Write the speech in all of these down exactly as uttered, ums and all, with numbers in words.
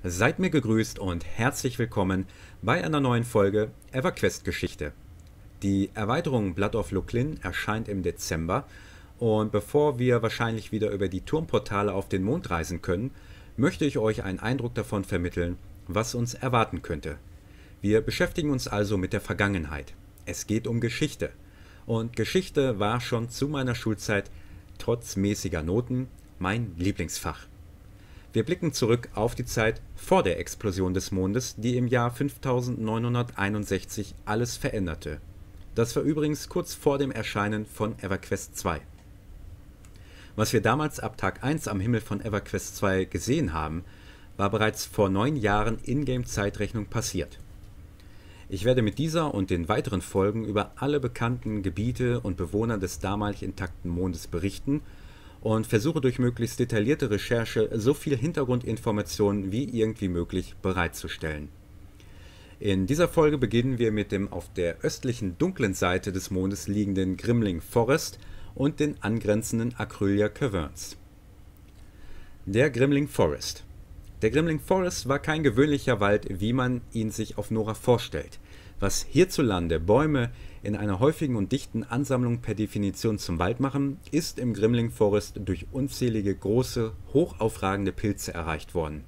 Seid mir gegrüßt und herzlich willkommen bei einer neuen Folge EverQuest Geschichte. Die Erweiterung Blood of Lochlin erscheint im Dezember und bevor wir wahrscheinlich wieder über die Turmportale auf den Mond reisen können, möchte ich euch einen Eindruck davon vermitteln, was uns erwarten könnte. Wir beschäftigen uns also mit der Vergangenheit. Es geht um Geschichte. Und Geschichte war schon zu meiner Schulzeit trotz mäßiger Noten mein Lieblingsfach. Wir blicken zurück auf die Zeit vor der Explosion des Mondes, die im Jahr fünftausendneunhunderteinundsechzig alles veränderte. Das war übrigens kurz vor dem Erscheinen von EverQuest zwei. Was wir damals ab Tag eins am Himmel von EverQuest zwei gesehen haben, war bereits vor neun Jahren Ingame-Zeitrechnung passiert. Ich werde mit dieser und den weiteren Folgen über alle bekannten Gebiete und Bewohner des damalig intakten Mondes berichten und versuche durch möglichst detaillierte Recherche so viel Hintergrundinformationen wie irgendwie möglich bereitzustellen. In dieser Folge beginnen wir mit dem auf der östlichen dunklen Seite des Mondes liegenden Grimling Forest und den angrenzenden Akrylia Caverns. Der Grimling Forest. Der Grimling Forest war kein gewöhnlicher Wald, wie man ihn sich auf Nora vorstellt. Was hierzulande Bäume in einer häufigen und dichten Ansammlung per Definition zum Wald machen, ist im Grimling Forest durch unzählige große, hochaufragende Pilze erreicht worden.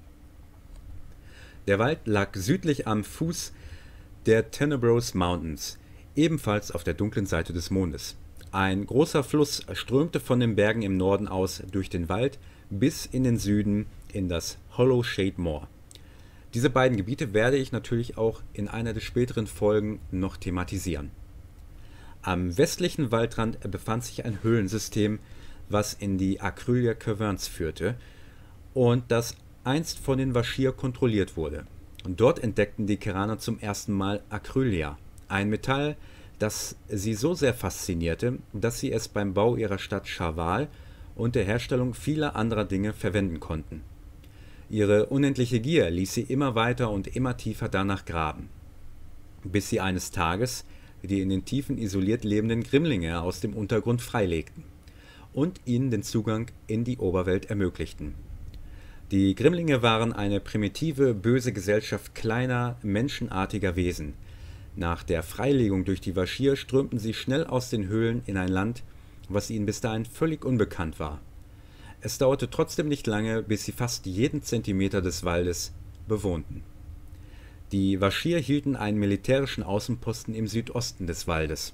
Der Wald lag südlich am Fuß der Tenebrous Mountains, ebenfalls auf der dunklen Seite des Mondes. Ein großer Fluss strömte von den Bergen im Norden aus durch den Wald bis in den Süden in das Hollow Shade Moor. Diese beiden Gebiete werde ich natürlich auch in einer der späteren Folgen noch thematisieren. Am westlichen Waldrand befand sich ein Höhlensystem, was in die Akrylia Caverns führte und das einst von den Vashir kontrolliert wurde. Und dort entdeckten die Keraner zum ersten Mal Akrylia, ein Metall, das sie so sehr faszinierte, dass sie es beim Bau ihrer Stadt Sharval und der Herstellung vieler anderer Dinge verwenden konnten. Ihre unendliche Gier ließ sie immer weiter und immer tiefer danach graben, bis sie eines Tages die in den Tiefen isoliert lebenden Grimlinge aus dem Untergrund freilegten und ihnen den Zugang in die Oberwelt ermöglichten. Die Grimlinge waren eine primitive, böse Gesellschaft kleiner, menschenartiger Wesen. Nach der Freilegung durch die Vashir strömten sie schnell aus den Höhlen in ein Land, was ihnen bis dahin völlig unbekannt war. Es dauerte trotzdem nicht lange, bis sie fast jeden Zentimeter des Waldes bewohnten. Die Vashir hielten einen militärischen Außenposten im Südosten des Waldes.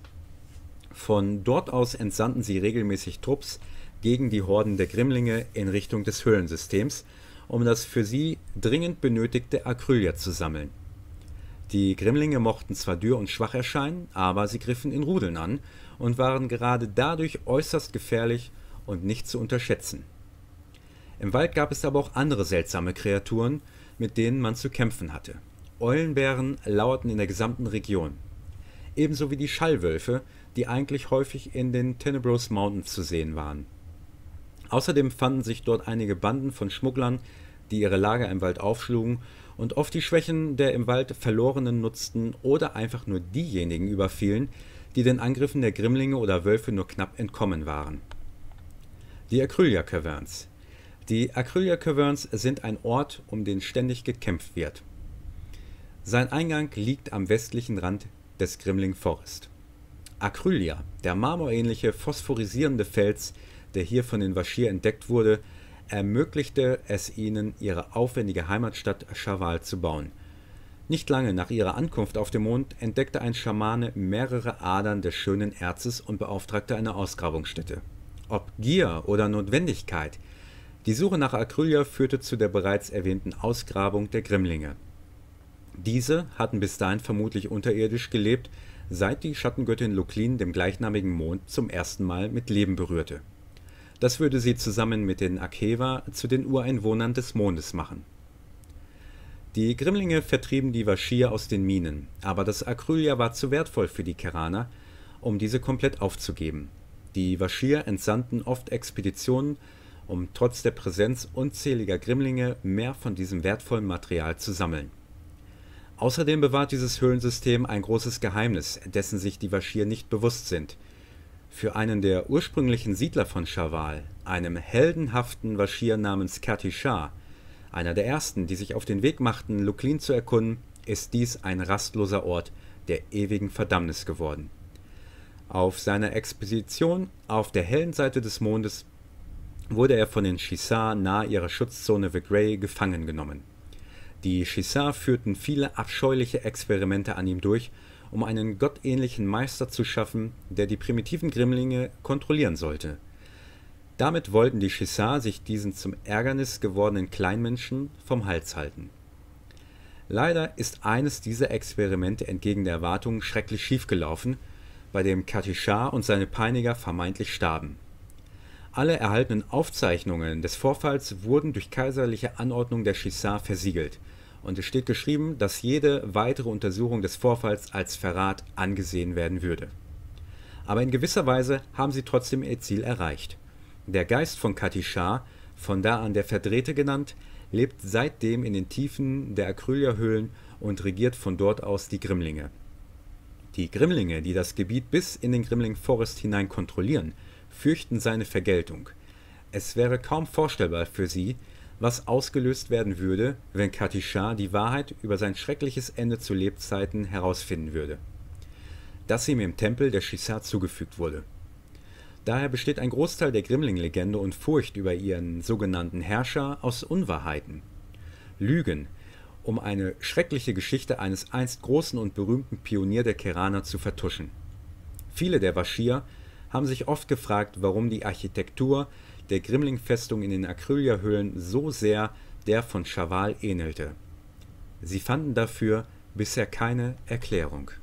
Von dort aus entsandten sie regelmäßig Trupps gegen die Horden der Grimlinge in Richtung des Höhlensystems, um das für sie dringend benötigte Akrylia zu sammeln. Die Grimlinge mochten zwar dürr und schwach erscheinen, aber sie griffen in Rudeln an und waren gerade dadurch äußerst gefährlich und nicht zu unterschätzen. Im Wald gab es aber auch andere seltsame Kreaturen, mit denen man zu kämpfen hatte. Eulenbären lauerten in der gesamten Region, ebenso wie die Schallwölfe, die eigentlich häufig in den Tenebrous Mountains zu sehen waren. Außerdem fanden sich dort einige Banden von Schmugglern, die ihre Lager im Wald aufschlugen und oft die Schwächen der im Wald Verlorenen nutzten oder einfach nur diejenigen überfielen, die den Angriffen der Grimlinge oder Wölfe nur knapp entkommen waren. Die Akrylia Caverns. Die Akrylia Caverns sind ein Ort, um den ständig gekämpft wird. Sein Eingang liegt am westlichen Rand des Grimling Forest. Akrylia, der marmorähnliche, phosphorisierende Fels, der hier von den Vashir entdeckt wurde, ermöglichte es ihnen, ihre aufwendige Heimatstadt Sharval zu bauen. Nicht lange nach ihrer Ankunft auf dem Mond entdeckte ein Schamane mehrere Adern des schönen Erzes und beauftragte eine Ausgrabungsstätte. Ob Gier oder Notwendigkeit, die Suche nach Akrylia führte zu der bereits erwähnten Ausgrabung der Grimlinge. Diese hatten bis dahin vermutlich unterirdisch gelebt, seit die Schattengöttin Lochlin dem gleichnamigen Mond zum ersten Mal mit Leben berührte. Das würde sie zusammen mit den Akeva zu den Ureinwohnern des Mondes machen. Die Grimlinge vertrieben die Vashir aus den Minen, aber das Akrylia war zu wertvoll für die Keraner, um diese komplett aufzugeben. Die Vashir entsandten oft Expeditionen, um trotz der Präsenz unzähliger Grimlinge mehr von diesem wertvollen Material zu sammeln. Außerdem bewahrt dieses Höhlensystem ein großes Geheimnis, dessen sich die Vashir nicht bewusst sind. Für einen der ursprünglichen Siedler von Sharval, einem heldenhaften Vashir namens Kerti Shah, Einer der ersten, die sich auf den Weg machten, Luklin zu erkunden, ist dies ein rastloser Ort der ewigen Verdammnis geworden. Auf seiner Expedition auf der hellen Seite des Mondes wurde er von den Shisar nahe ihrer Schutzzone Vegray gefangen genommen. Die Shisar führten viele abscheuliche Experimente an ihm durch, um einen gottähnlichen Meister zu schaffen, der die primitiven Grimlinge kontrollieren sollte. Damit wollten die Shisar sich diesen zum Ärgernis gewordenen Kleinmenschen vom Hals halten. Leider ist eines dieser Experimente entgegen der Erwartungen schrecklich schiefgelaufen, bei dem Katishar und seine Peiniger vermeintlich starben. Alle erhaltenen Aufzeichnungen des Vorfalls wurden durch kaiserliche Anordnung der Shisar versiegelt, und es steht geschrieben, dass jede weitere Untersuchung des Vorfalls als Verrat angesehen werden würde. Aber in gewisser Weise haben sie trotzdem ihr Ziel erreicht. Der Geist von Katishar, von da an der Verdrehte genannt, lebt seitdem in den Tiefen der Acrylia-Höhlen und regiert von dort aus die Grimlinge. Die Grimlinge, die das Gebiet bis in den Grimling Forest hinein kontrollieren, fürchten seine Vergeltung. Es wäre kaum vorstellbar für sie, was ausgelöst werden würde, wenn Katishar die Wahrheit über sein schreckliches Ende zu Lebzeiten herausfinden würde, das ihm im Tempel der Shisar zugefügt wurde. Daher besteht ein Großteil der Grimling-Legende und Furcht über ihren sogenannten Herrscher aus Unwahrheiten, Lügen, um eine schreckliche Geschichte eines einst großen und berühmten Pionier der Keraner zu vertuschen. Viele der Vashir haben sich oft gefragt, warum die Architektur der Grimling-Festung in den Acrylia-Höhlen so sehr der von Schaval ähnelte. Sie fanden dafür bisher keine Erklärung.